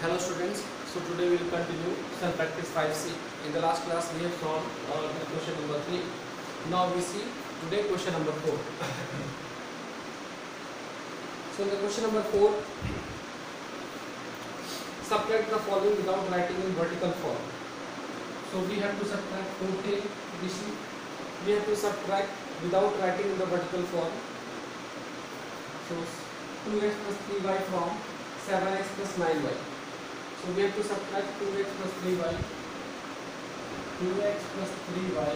Hello students, so today we will continue some practice 5C. In the last class we have solved the question number 3. Now we see today question number 4. So in the question number 4, subtract the following without writing in vertical form. So we have to subtract 14 BC. We have to subtract without writing in the vertical form. So 2x plus 3y from 7x plus 9y. So we have to subtract 2x plus 3y, 2x plus 3y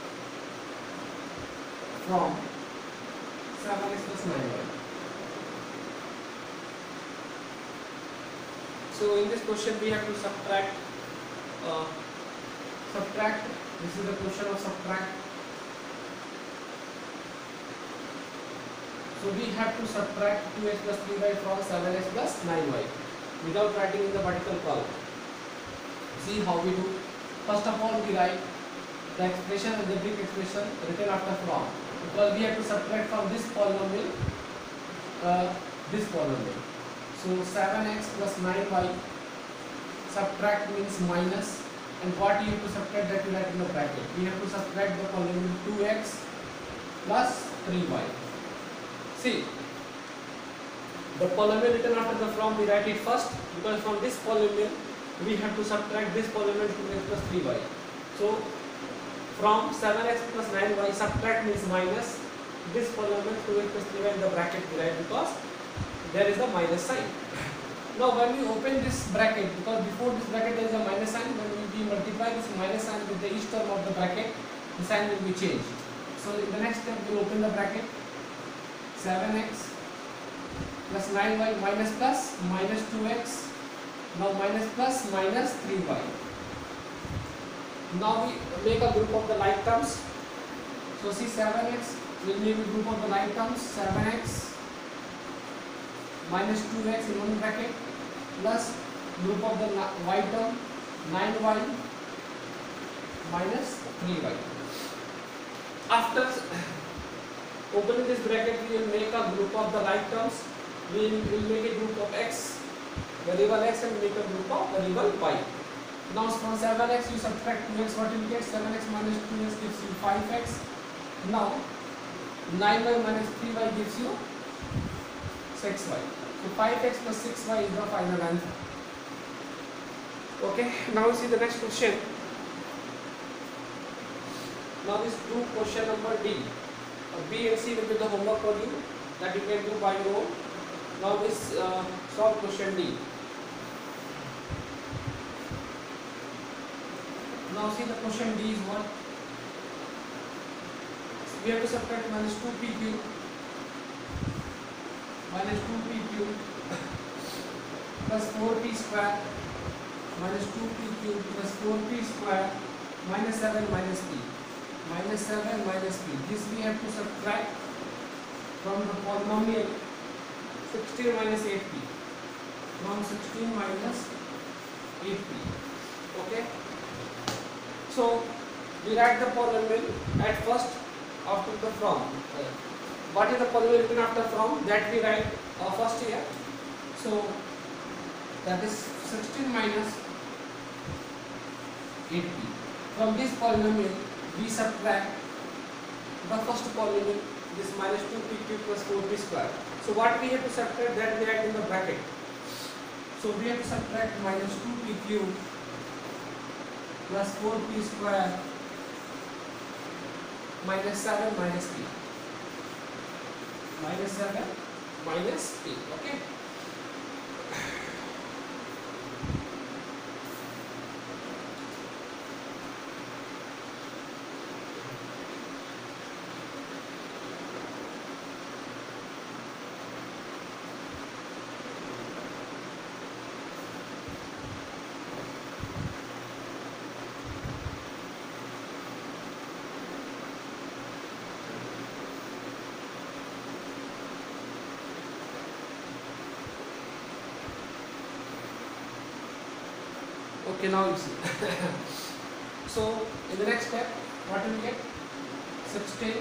from 7x plus 9y. So in this question we have to subtract, this is the question of subtract. So we have to subtract 2x plus 3y from 7x plus 9y without writing in the vertical column. See how we do. First of all, we write the expression, the algebraic expression written after from, because we have to subtract from this polynomial. So 7x plus 9y, subtract means minus, and what you have to subtract, that you write in the bracket. We have to subtract the polynomial 2x plus 3y. See, the polynomial written after the from, we write it first, because from this polynomial we have to subtract this polynomial 2x plus 3y. So from 7x plus 9y, subtract means minus, this polynomial 2x plus 3y in the bracket we write, because there is a minus sign. Now when we open this bracket, because before this bracket there is a minus sign, when we multiply this minus sign with the each term of the bracket, the sign will be changed. So in the next step we will open the bracket, 7x plus 9y minus plus minus 2x, now minus plus minus 3y. Now we make a group of the like terms. So see, 7x will make a group of the like terms, 7x minus 2x in one bracket plus group of the y term, 9y minus 3y. After opening this bracket, we will make a group of the like terms. We will make a group of x, variable x, and make a group of variable y. Now from 7x you subtract 2x, what you get? 7x minus 2x gives you 5x. Now 9y minus 3y gives you 6y. So 5x plus 6y is the final answer. Okay, now see the next question. Now this do question number D. B and C will be the homework for you that you can do by your own. Now this solve question D. Now see the question D is what? We have to subtract minus 2p cube plus 4p square minus 2p cube plus 4p square minus 7 minus p. Minus 7 minus p. This we have to subtract from the polynomial 16 minus 8p. From 16 minus 8p. Okay. So we write the polynomial at first after the from. What is the polynomial written after from? That we write first here. So that is 16 minus 8p. From this polynomial we subtract the first polynomial, this minus 2p cube plus 4p square. So what we have to subtract, that we write in the bracket. So we have to subtract minus 2p cube plus 4p square minus 7 minus p. Minus 7 minus p. Okay. Okay, now you see. So in the next step, what will we get? 16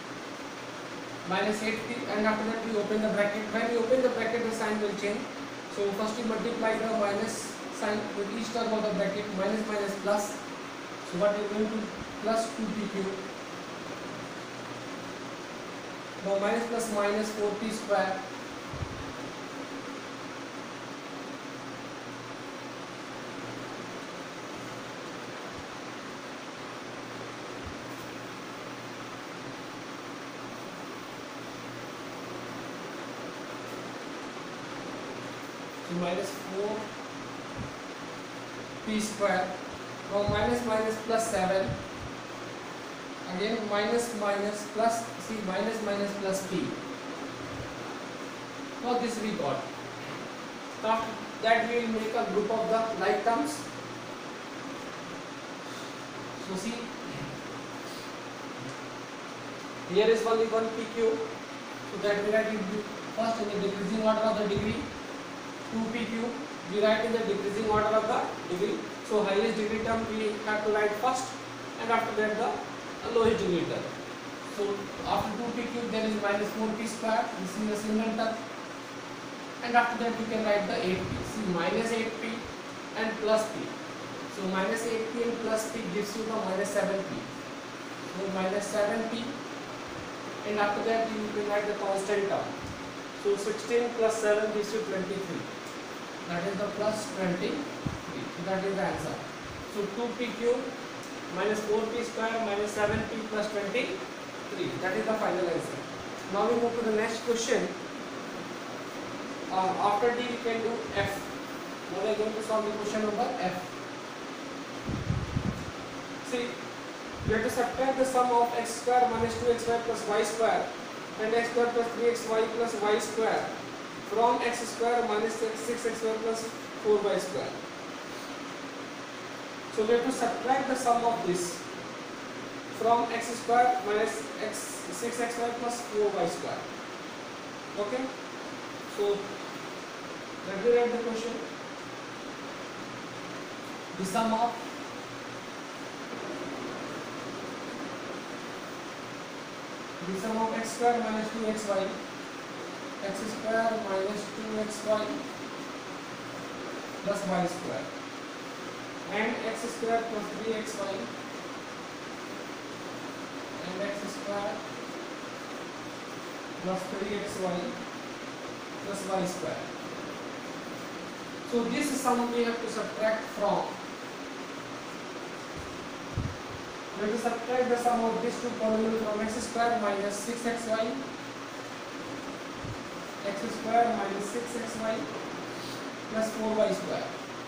minus 8p, and after that we open the bracket. When we open the bracket, the sign will change. So first we multiply the minus sign with each term of the bracket, minus minus plus. So what is going to plus 2pq. Now minus plus minus 4p square. So minus 4p square. Now minus minus plus 7. Again minus minus plus, see, minus minus plus p. Now this we got. After that we will make a group of the like terms. So see, here is only one pq. So that we write it first in the decreasing order of the degree. 2pq we write in the decreasing order of the degree. So highest degree term we have to write first, and after that the lowest degree term. So after 2pq there is minus 4p square. This is the single term, and after that we can write the 8p. See, minus 8p and plus p. So minus 8p and plus p gives you the minus 7p. So minus 7p, and after that you can write the constant term. So 16 plus 7 gives you 23. That is the plus 23. So that is the answer. So 2pq minus 4p square minus 7p plus 23. That is the final answer. Now we move to the next question. After D we can do F. Now we are going to solve the question number F. See, we have to subtract the sum of x square minus 2xy plus y square and x square plus 3xy plus y square from x square minus 6xy plus 4y square. So we have to subtract the sum of this from x square minus 6xy plus 4y square. Okay. So let me write the question. The sum of x square minus 2xy, x square minus 2xy plus y square, and x square plus 3xy and x square plus 3xy plus y square. So this sum we have to subtract from. We have to subtract the sum of these two polynomials from x square minus 6xy, x square minus 6xy plus 4y square.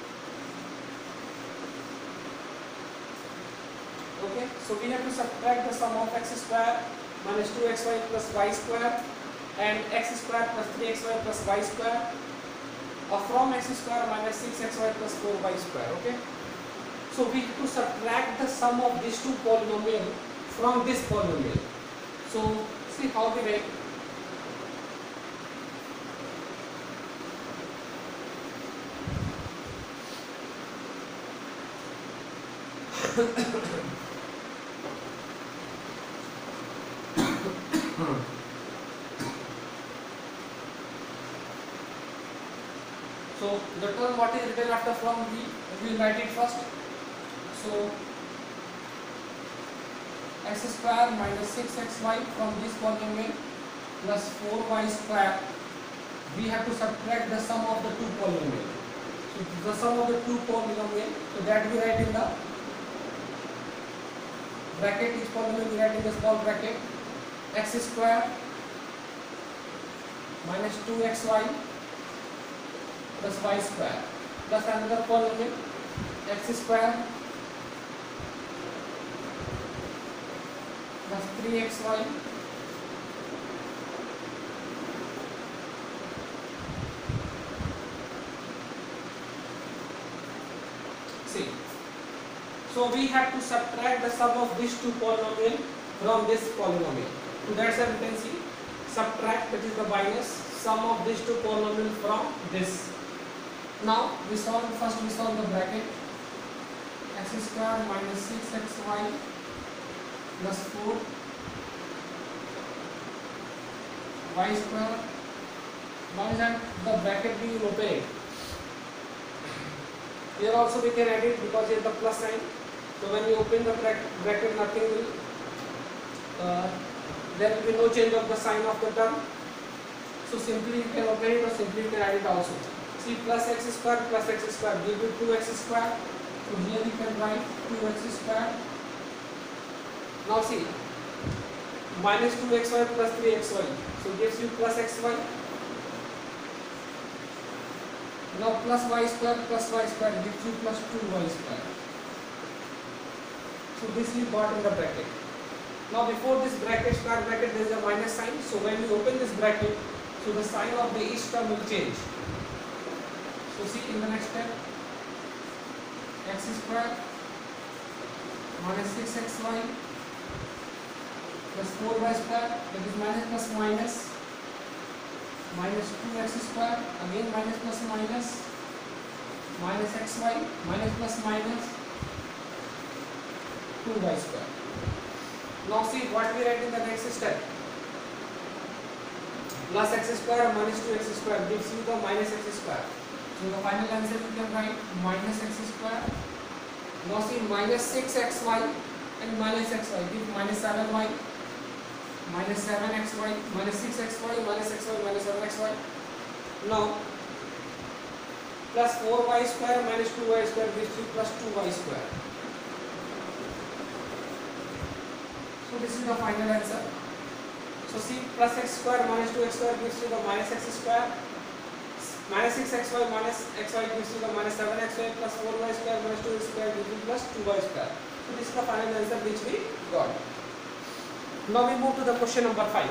Okay, so we have to subtract the sum of x square minus 2xy plus y square and x square plus 3xy plus y square from x square minus 6xy plus 4y square. Okay, so we have to subtract the sum of these two polynomials from this polynomial. So see how we write. So the term what is written after from, we will write it first. So x square minus 6xy from this polynomial plus 4y square. We have to subtract the sum of the two polynomials. So the sum of the two polynomials, so that we write in the bracket. Each polynomial we write in the small bracket. X square minus 2xy plus y square plus another polynomial x square plus 3xy see. So we have to subtract the sum of these two polynomials from this polynomial. So that's why we can see subtract, that is the minus, sum of these two polynomials from this. Now we solve the bracket. X square minus 6xy plus 4 y square Now that the bracket being open, here also we can edit because here the plus sign. So when we open the bracket, nothing will, there will be no change of the sign of the term. So simply you can open it or simply you can add it also. See, plus x square give you 2x square. So here we can write 2x square. Now see, minus 2xy plus 3xy. So gives you plus xy. Now plus y square gives you plus 2y square. So this we got in the bracket. Now before this bracket, square bracket, there is a minus sign. So when we open this bracket, so the sign of the each term will change. So see in the next step, x square minus 6xy plus 4y square, that is minus plus minus, minus 2x square, again minus plus minus, minus xy, minus plus minus, 2y square. Now see what we write in the next step. Plus x square minus 2x square gives you the minus x square. So the final answer you can write minus x square. Now see minus 6xy and minus xy gives minus 7y, minus 7xy, minus 6xy, minus xy, minus 7xy. Now plus 4y square minus 2y square gives you plus 2y square. So this is the final answer. So see, plus x square minus 2x square gives you the minus x square. Minus 6xy minus xy gives you the minus 7xy plus 4y square minus 2y square gives you plus 2y square. So this is the final answer which we got. Now we move to the question number 5.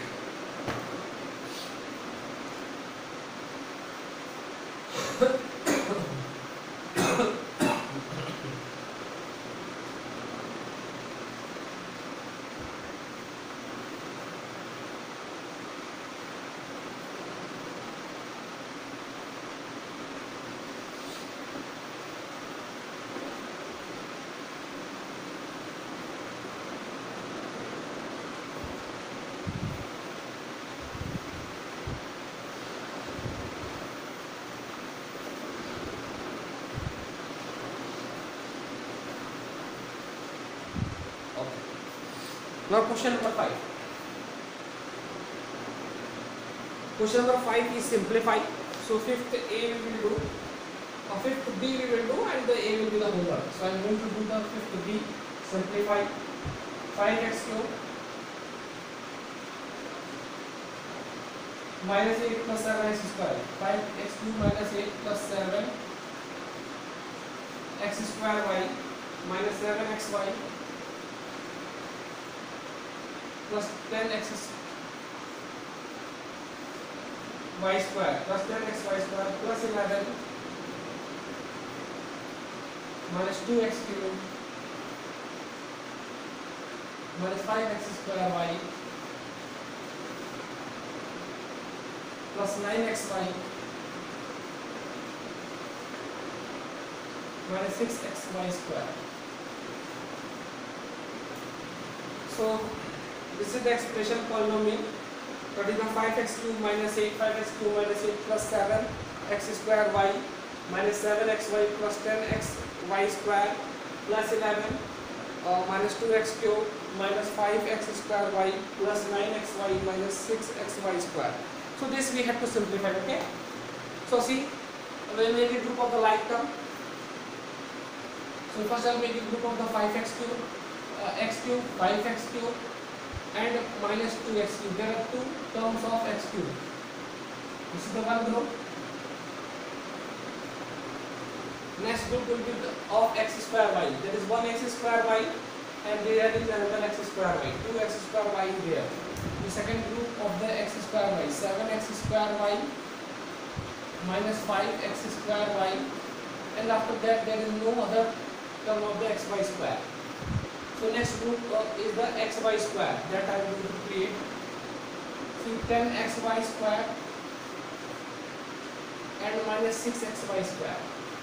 Now question number 5. Question number 5 is simplified. So fifth A we will do, fifth B we will do, and the A will be the homework. So I am going to do the fifth B, simplify. 5x cube minus 8 plus 7x square. 5x cube minus 8 plus 7 x square y minus 7xy plus 10x y square plus 10xy square plus 11 minus 2x cube minus 5x square y plus 9xy minus 6xy square. So this is the expression polynomial. That is the 5x cube minus 8, 5x cube minus 8 plus 7 x square y minus 7xy plus 10x y square plus 11 minus 2x cube minus 5x square y plus 9xy minus 6xy square. So this we have to simplify, okay? So see, we will make a group of the like term. So first I will make a group of the 5x cube, x cube, 5x cube and minus 2x cube. There are two terms of x cube. This is the one group. Next group will be of x square y. There is one x square y and there is another x square y. 2x square y is there. The second group of the x square y, 7x square y minus 5x square y, and after that there is no other term of the xy square. So next group is the xy square that I am going to create. So 10xy square and minus 6xy square.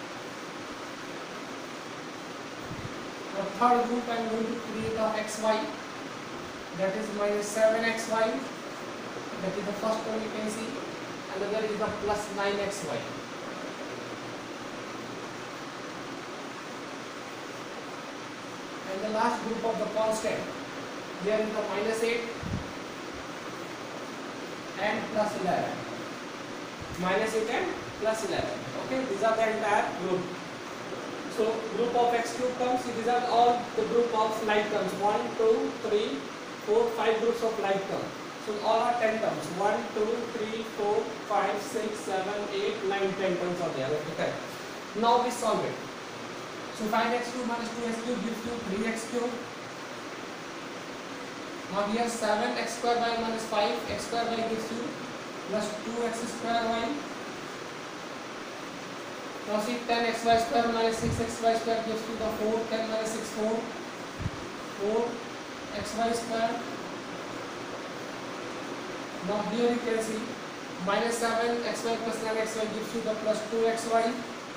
The third group I am going to create of xy, that is minus 7xy, that is the first one you can see, and the here is the plus 9xy. And the last group of the constant, here is the minus 8 and plus 11. Minus 8 and plus 11. Okay, these are the entire group. So group of x cube terms, these are all the group of like terms. 1, 2, 3, 4, 5 groups of like terms. So all are 10 terms. 1, 2, 3, 4, 5, 6, 7, 8, 9, 10 terms are there. Okay. Now we solve it. So 5x cube minus 2x cube gives you 3x cube. Now here 7x square y minus 5x square y gives you plus 2x square y. Now see 10xy square minus 6xy square gives you the 4, 10 minus 6, 4, 4xy square. Now here you can see minus 7xy plus 9xy gives you the plus 2xy.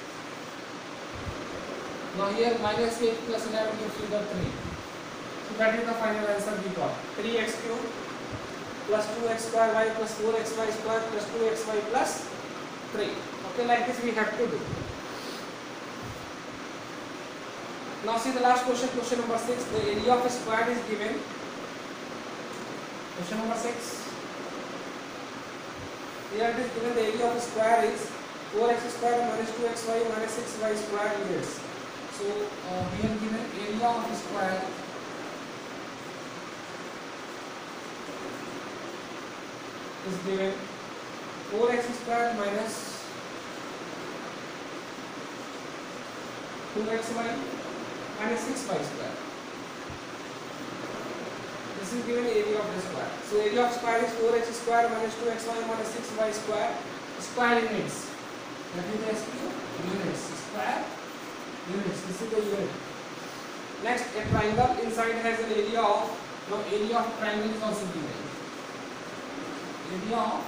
Now here minus 8 plus 11 gives you the 3. So that is the final answer we got. 3x cube plus 2x square y plus 4xy square plus 2xy plus 3. Okay, like this we have to do. Now see the last question, question number 6. The area of a square is given. Question number 6. Here it is given the area of a square is 4x square minus 2xy minus 6y square units. So we are given area of a square is given 4x square minus 2xy minus 6y square. This is given area of the square. So area of square is 4x square minus 2xy minus 6y square. Square units. That is the SQ units. Square units. This is the unit. Next, a triangle inside has an area of. Now area of triangle is also given. Area of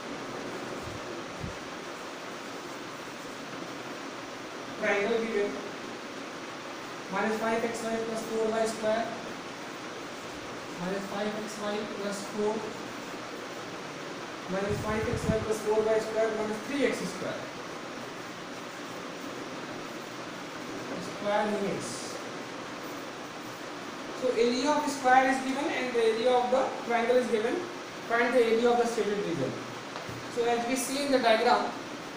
triangle given minus 5xy plus 4y square minus 5xy plus 4 minus 5xy plus 4y square minus 3x square. Square units. So area of square is given and the area of the triangle is given. Find the area of the shaded region. So as we see in the diagram,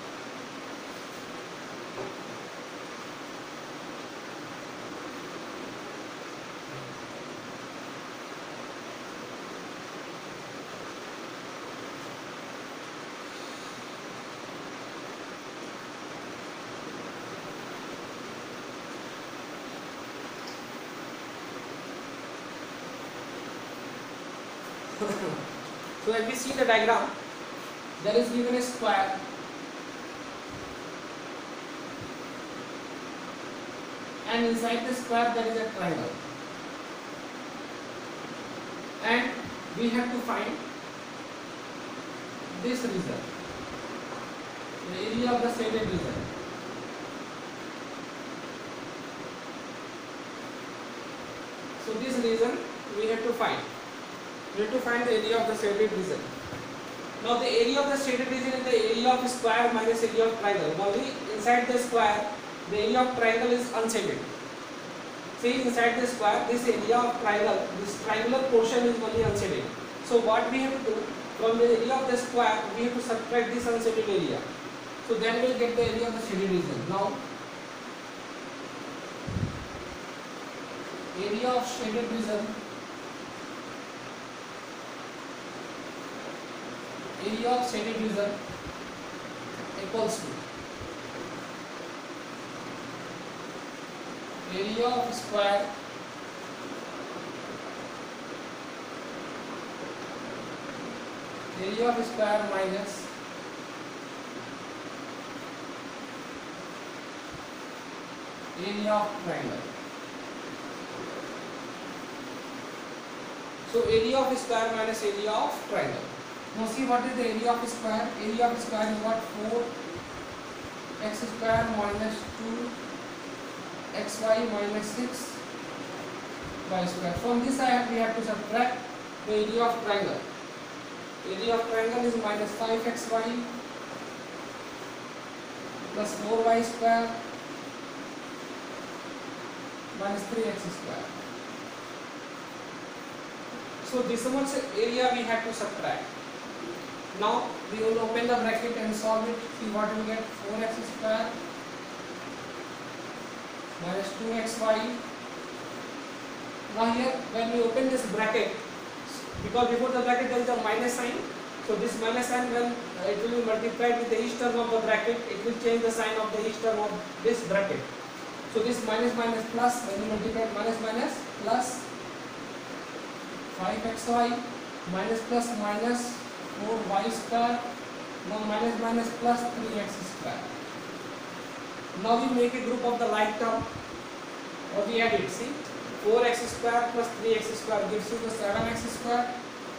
so as we see the diagram, there is given a square and inside the square there is a triangle, and we have to find this region, the area of the shaded region. So this region we have to find. We have to find the area of the shaded region. Now the area of the shaded region is the area of square minus area of triangle. Only inside the square, the area of triangle is unshaded. See, inside the square, this area of triangle, this triangular portion is only unshaded. So what we have to do, from the area of the square, we have to subtract this unshaded area. So then we will get the area of the shaded region. Now, area of shaded region, area of shaded region equals to area of square minus area of triangle. So area of square minus area of triangle. Now see what is the area of square. Area of square is what? 4x square minus 2xy minus 6y square. From this side we have to subtract the area of triangle. area of triangle is minus 5xy plus 4y square minus 3x square. So this much area we have to subtract. Now we will open the bracket and solve it. See what we get. 4x square minus 2xy. Now here when we open this bracket, because before the bracket there is a minus sign, so this minus sign, when it will be multiplied with the each term of the bracket, it will change the sign of the each term of this bracket. So this minus minus plus, when you multiply minus minus plus 5xy minus plus minus 4y square, now minus minus plus 3x square. Now we make a group of the like term, or we add it. See, 4x square plus 3x square gives you the 7x square.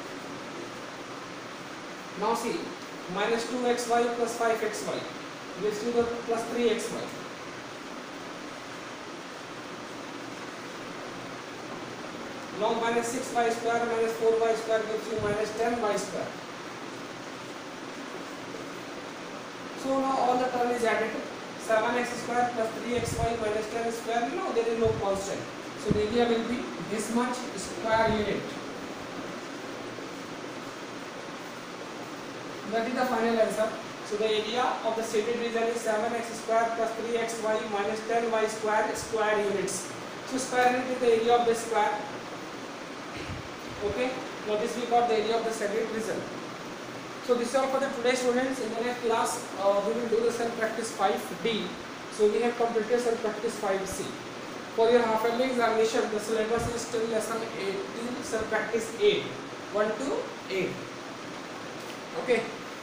Now see, minus 2xy plus 5xy gives you the plus 3xy. Now minus 6y square minus 4y square gives you minus 10y square. So now all the term is added. 7x square plus 3xy minus 10 square. Now there is no constant. So the area will be this much square unit. That is the final answer. So the area of the shaded region is 7x square plus 3xy minus 10y square units. So square unit is the area of the square. Okay. Now this we got the area of the shaded region. So this is all for the today, students. In the next class we will do the self practice 5D. So we have completed self practice 5C. For your half yearly examination, the syllabus is still lesson 18, self practice 8, 1 to 8. Okay.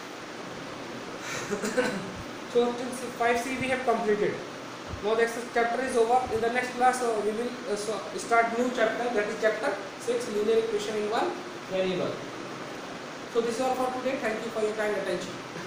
So 5C we have completed. Now the chapter is over. In the next class we will start new chapter, that is chapter 6, linear equation in one variable. So this is all for today. Thank you for your kind attention.